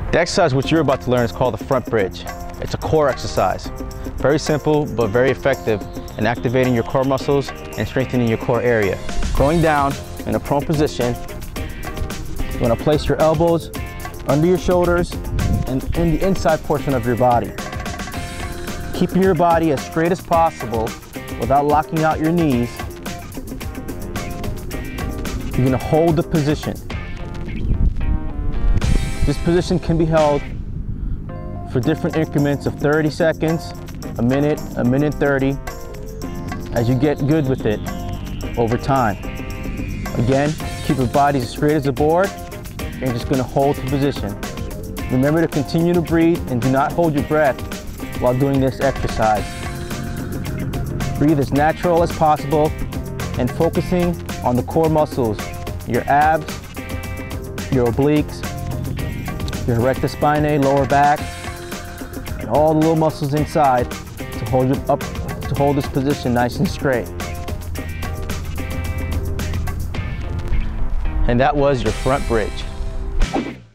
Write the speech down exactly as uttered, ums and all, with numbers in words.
The exercise which you're about to learn is called the front bridge. It's a core exercise. Very simple, but very effective in activating your core muscles and strengthening your core area. Going down in a prone position, you want to place your elbows under your shoulders and in the inside portion of your body. Keeping your body as straight as possible without locking out your knees. You're going to hold the position. This position can be held for different increments of thirty seconds, a minute, a minute thirty, as you get good with it over time. Again, keep your body as straight as a board. You're just going to hold the position. Remember to continue to breathe and do not hold your breath while doing this exercise. Breathe as natural as possible and focusing on the core muscles, your abs, your obliques, your rectus spinae, lower back, and all the little muscles inside to hold you up, to hold this position nice and straight. And that was your front bridge.